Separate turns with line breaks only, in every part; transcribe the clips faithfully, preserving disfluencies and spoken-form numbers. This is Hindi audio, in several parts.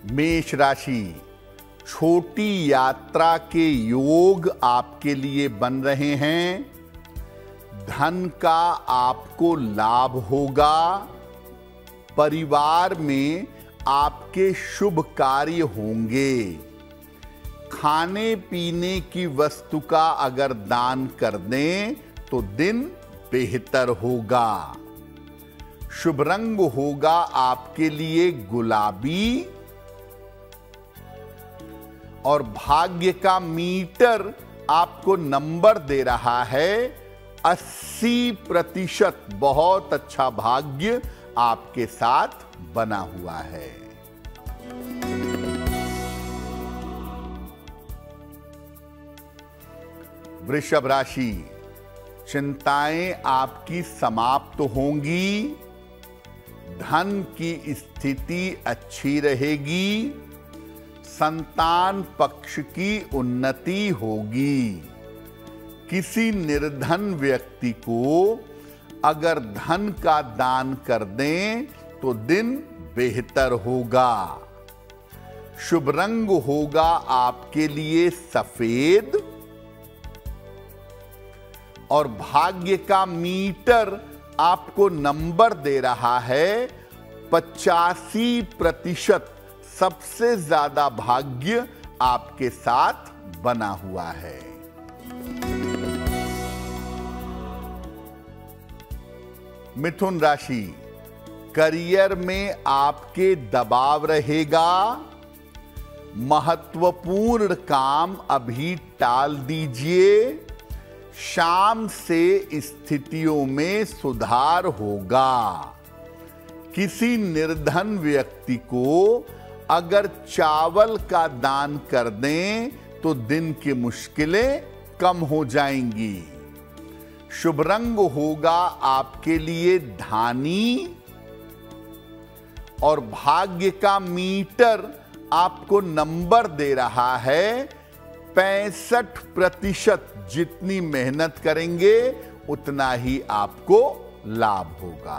मेष राशि, छोटी यात्रा के योग आपके लिए बन रहे हैं। धन का आपको लाभ होगा। परिवार में आपके शुभ कार्य होंगे। खाने पीने की वस्तु का अगर दान कर दें तो दिन बेहतर होगा। शुभ रंग होगा आपके लिए गुलाबी और भाग्य का मीटर आपको नंबर दे रहा है अस्सी प्रतिशत। बहुत अच्छा भाग्य आपके साथ बना हुआ है। वृषभ राशि, चिंताएं आपकी समाप्त होंगी। धन की स्थिति अच्छी रहेगी। संतान पक्ष की उन्नति होगी। किसी निर्धन व्यक्ति को अगर धन का दान कर दें तो दिन बेहतर होगा। शुभ रंग होगा आपके लिए सफेद और भाग्य का मीटर आपको नंबर दे रहा है पचासी प्रतिशत। सबसे ज्यादा भाग्य आपके साथ बना हुआ है। मिथुन राशि, करियर में आपके दबाव रहेगा। महत्वपूर्ण काम अभी टाल दीजिए। शाम से स्थितियों में सुधार होगा। किसी निर्धन व्यक्ति को अगर चावल का दान कर दें तो दिन की मुश्किलें कम हो जाएंगी। शुभ रंग होगा आपके लिए धानी और भाग्य का मीटर आपको नंबर दे रहा है पैंसठ प्रतिशत। जितनी मेहनत करेंगे उतना ही आपको लाभ होगा।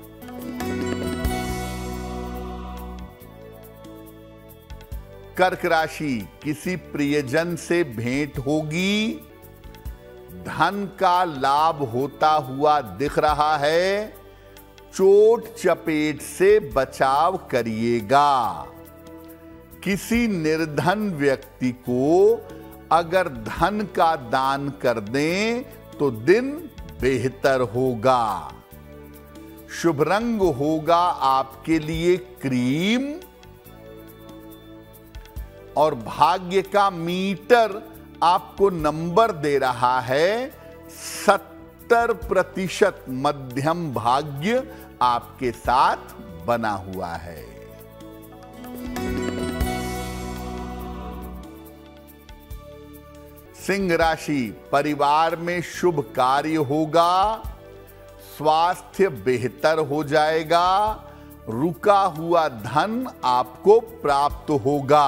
कर्क राशि, किसी प्रियजन से भेंट होगी। धन का लाभ होता हुआ दिख रहा है। चोट चपेट से बचाव करिएगा। किसी निर्धन व्यक्ति को अगर धन का दान कर दें तो दिन बेहतर होगा। शुभ रंग होगा आपके लिए क्रीम और भाग्य का मीटर आपको नंबर दे रहा है सत्तर प्रतिशत। मध्यम भाग्य आपके साथ बना हुआ है। सिंह राशि, परिवार में शुभ कार्य होगा। स्वास्थ्य बेहतर हो जाएगा। रुका हुआ धन आपको प्राप्त होगा।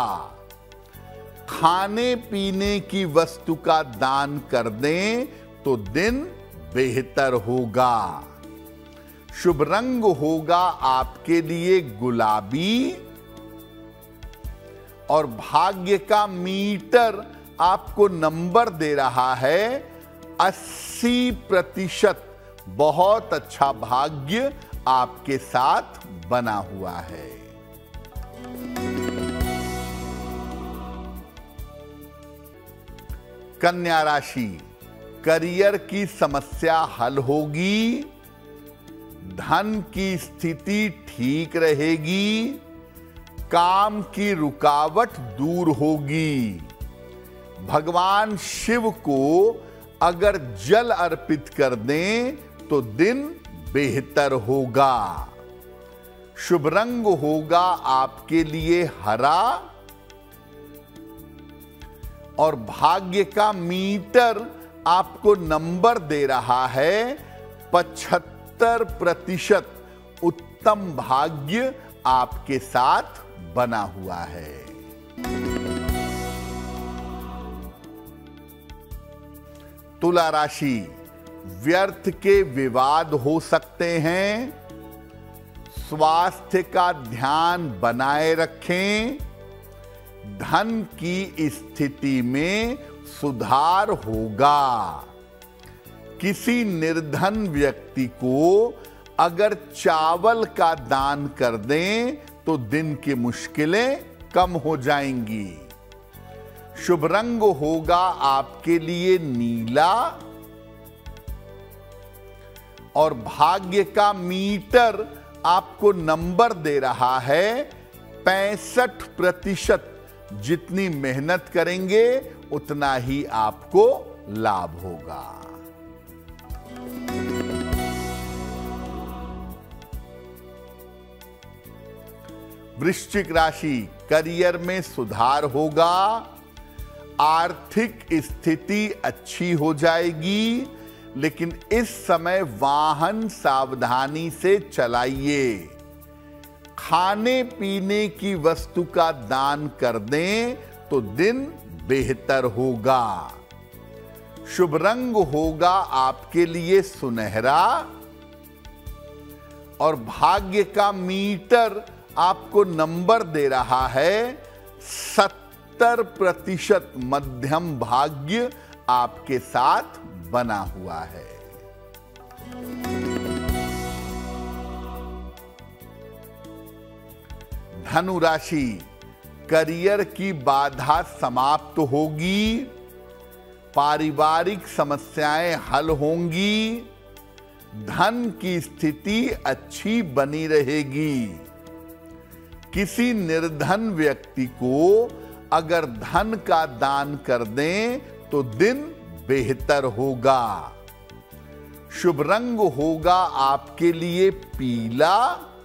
खाने पीने की वस्तु का दान कर दें तो दिन बेहतर होगा। शुभ रंग होगा आपके लिए गुलाबी और भाग्य का मीटर आपको नंबर दे रहा है अस्सी प्रतिशत। बहुत अच्छा भाग्य आपके साथ बना हुआ है। कन्या राशि, करियर की समस्या हल होगी। धन की स्थिति ठीक रहेगी। काम की रुकावट दूर होगी। भगवान शिव को अगर जल अर्पित कर दें तो दिन बेहतर होगा। शुभ रंग होगा आपके लिए हरा और भाग्य का मीटर आपको नंबर दे रहा है पचहत्तर प्रतिशत। उत्तम भाग्य आपके साथ बना हुआ है। तुला राशि, व्यर्थ के विवाद हो सकते हैं। स्वास्थ्य का ध्यान बनाए रखें। धन की स्थिति में सुधार होगा। किसी निर्धन व्यक्ति को अगर चावल का दान कर दें तो दिन की मुश्किलें कम हो जाएंगी। शुभ रंग होगा आपके लिए नीला और भाग्य का मीटर आपको नंबर दे रहा है पैंसठ प्रतिशत। जितनी मेहनत करेंगे उतना ही आपको लाभ होगा। वृश्चिक राशि, करियर में सुधार होगा। आर्थिक स्थिति अच्छी हो जाएगी, लेकिन इस समय वाहन सावधानी से चलाइए। खाने पीने की वस्तु का दान कर दें तो दिन बेहतर होगा। शुभ रंग होगा आपके लिए सुनहरा और भाग्य का मीटर आपको नंबर दे रहा है सत्तर प्रतिशत। मध्यम भाग्य आपके साथ बना हुआ है। धनु राशि, करियर की बाधा समाप्त होगी। पारिवारिक समस्याएं हल होंगी। धन की स्थिति अच्छी बनी रहेगी। किसी निर्धन व्यक्ति को अगर धन का दान कर दें तो दिन बेहतर होगा। शुभ रंग होगा आपके लिए पीला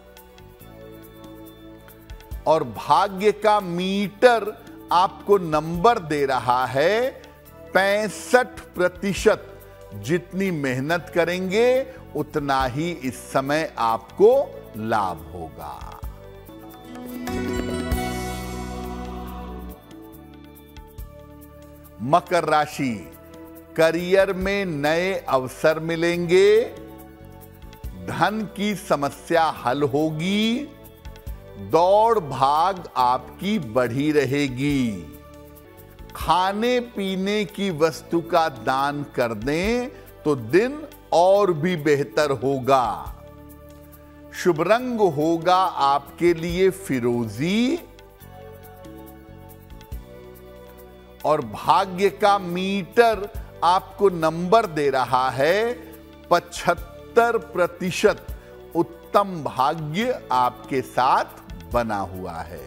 और भाग्य का मीटर आपको नंबर दे रहा है पैंसठ प्रतिशत। जितनी मेहनत करेंगे उतना ही इस समय आपको लाभ होगा। मकर राशि, करियर में नए अवसर मिलेंगे। धन की समस्या हल होगी। दौड़ भाग आपकी बढ़ी रहेगी। खाने पीने की वस्तु का दान कर दें तो दिन और भी बेहतर होगा। शुभ रंग होगा आपके लिए फिरोजी और भाग्य का मीटर आपको नंबर दे रहा है पचहत्तर प्रतिशत। उत्तम भाग्य आपके साथ बना हुआ है।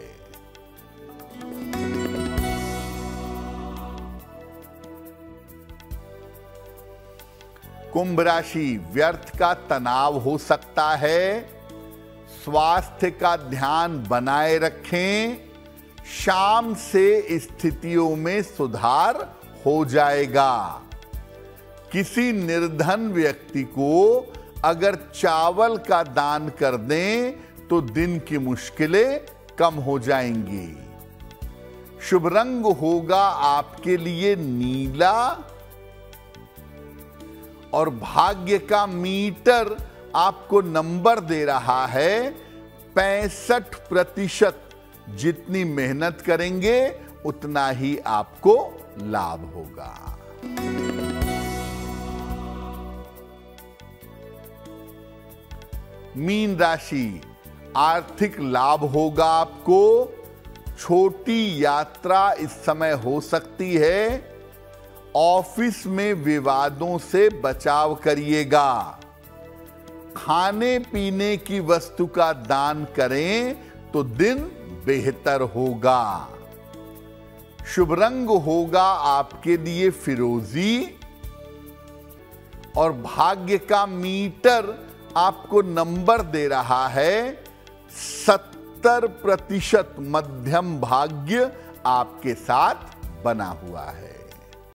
कुंभ राशि, व्यर्थ का तनाव हो सकता है। स्वास्थ्य का ध्यान बनाए रखें। शाम से स्थितियों में सुधार हो जाएगा। किसी निर्धन व्यक्ति को अगर चावल का दान कर दें तो दिन की मुश्किलें कम हो जाएंगी। शुभ रंग होगा आपके लिए नीला और भाग्य का मीटर आपको नंबर दे रहा है पैंसठ प्रतिशत। जितनी मेहनत करेंगे उतना ही आपको लाभ होगा। मीन राशि, आर्थिक लाभ होगा आपको। छोटी यात्रा इस समय हो सकती है। ऑफिस में विवादों से बचाव करिएगा। खाने पीने की वस्तु का दान करें तो दिन बेहतर होगा। शुभ रंग होगा आपके लिए फिरोजी और भाग्य का मीटर आपको नंबर दे रहा है सत्तर प्रतिशत। मध्यम भाग्य आपके साथ बना हुआ है।